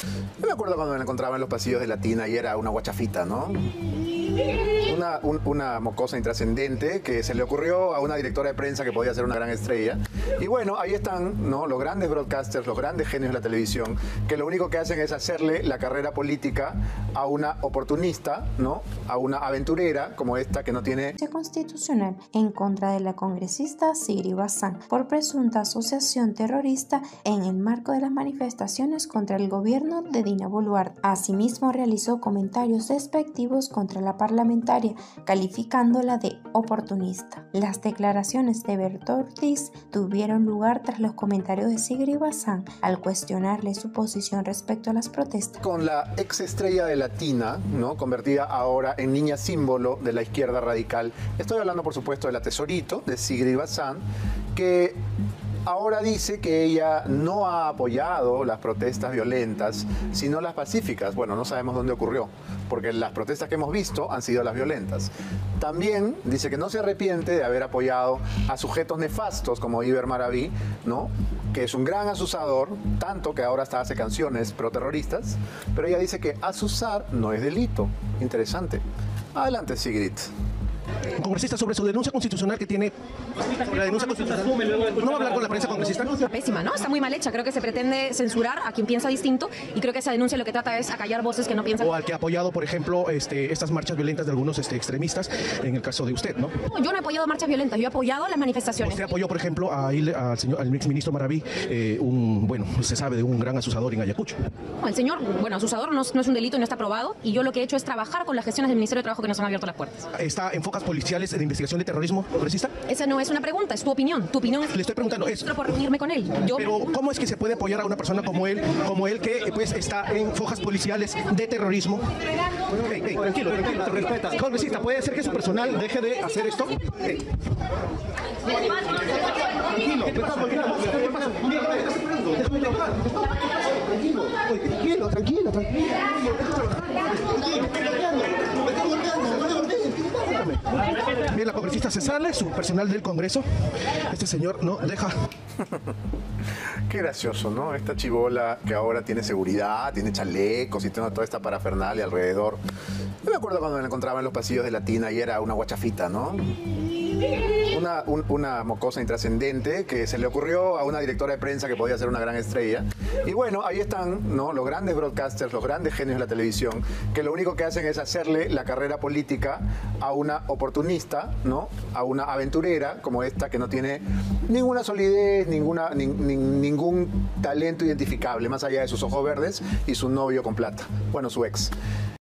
Yo me acuerdo cuando me la encontraba en los pasillos de Latina y era una guachafita, ¿no? Una mocosa intrascendente que se le ocurrió a una directora de prensa que podía ser una gran estrella. Y bueno, ahí están, ¿no?, los grandes broadcasters, los grandes genios de la televisión, que lo único que hacen es hacerle la carrera política a una oportunista, ¿no?, a una aventurera como esta que no tiene... Constitucional en contra de la congresista Sigrid Bazán por presunta asociación terrorista en el marco de las manifestaciones contra el gobierno de Dina Boluarte. Asimismo, realizó comentarios despectivos contra la parlamentaria, calificándola de oportunista. Las declaraciones de Berto Ortiz tuvieron lugar tras los comentarios de Sigrid Bazán al cuestionarle su posición respecto a las protestas. Con la ex estrella de Latina, ¿no?, convertida ahora en niña símbolo de la izquierda radical. Estoy hablando, por supuesto, de la Tesorito, de Sigrid Bazán, que ahora dice que ella no ha apoyado las protestas violentas, sino las pacíficas. Bueno, no sabemos dónde ocurrió, porque las protestas que hemos visto han sido las violentas. También dice que no se arrepiente de haber apoyado a sujetos nefastos como Iber Maraví, ¿no?, que es un gran azusador, tanto que ahora hasta hace canciones proterroristas, pero ella dice que azuzar no es delito. Interesante. Adelante, Sigrid. Congresista, sobre su denuncia constitucional que tiene, sobre la denuncia constitucional, ¿no va a hablar con la prensa, congresista? Pésima, ¿no? Está muy mal hecha. Creo que se pretende censurar a quien piensa distinto y creo que esa denuncia lo que trata es acallar voces que no piensan. O al que ha apoyado, por ejemplo, estas marchas violentas de algunos extremistas, en el caso de usted, ¿no? No, yo no he apoyado marchas violentas, yo he apoyado las manifestaciones. Usted apoyó, por ejemplo, al exministro Maraví, bueno, se sabe de un gran azusador en Ayacucho. No, el señor, bueno, azusador no es un delito y no está aprobado, y yo lo que he hecho es trabajar con las gestiones del Ministerio de Trabajo que nos han abierto las puertas. ¿Está en focas policiales de investigación de terrorismo, congresista? Esa no es una pregunta, es tu opinión. Tu opinión es... Le estoy preguntando eso. Por reunirme con él. Pero ¿cómo es que se puede apoyar a una persona como él que pues está en fojas policiales de terrorismo? Tranquilo, respeta. Congresista, ¿puede ser que su personal deje de hacer esto? Tranquilo. Bien, la congresista se sale, su personal del Congreso. Este señor no deja. Qué gracioso, ¿no? Esta chibola que ahora tiene seguridad, tiene chalecos y tiene toda esta parafernalia alrededor. Yo me acuerdo cuando me la encontraba en los pasillos de Latina y era una guachafita, ¿no? Una mocosa intrascendente que se le ocurrió a una directora de prensa que podía ser una gran estrella. Y bueno, ahí están, ¿no?, los grandes broadcasters, los grandes genios de la televisión, que lo único que hacen es hacerle la carrera política a una oportunista, ¿no?, a una aventurera como esta que no tiene ninguna solidez, ningún talento identificable, más allá de sus ojos verdes y su novio con plata. Bueno, su ex.